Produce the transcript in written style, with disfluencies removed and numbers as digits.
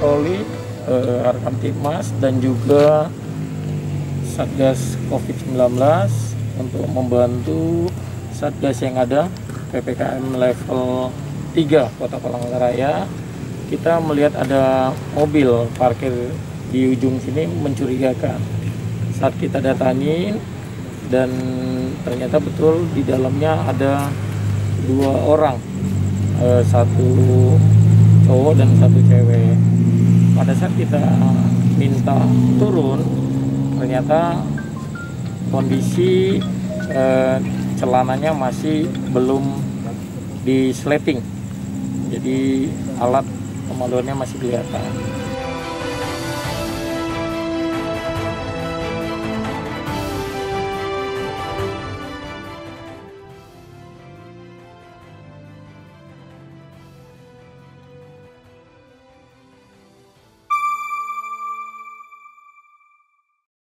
patroli Harkamtibmas dan juga Satgas COVID-19 untuk membantu Satgas yang ada PPKM level 3 Kota Palangkaraya. Kita melihat ada mobil parkir di ujung sini mencurigakan. Saat kita datangin, dan ternyata betul di dalamnya ada 2 orang, satu cowok dan satu cewek. Pada saat kita minta turun, ternyata kondisi celananya masih belum disleting, jadi alat kemaluannya masih kelihatan.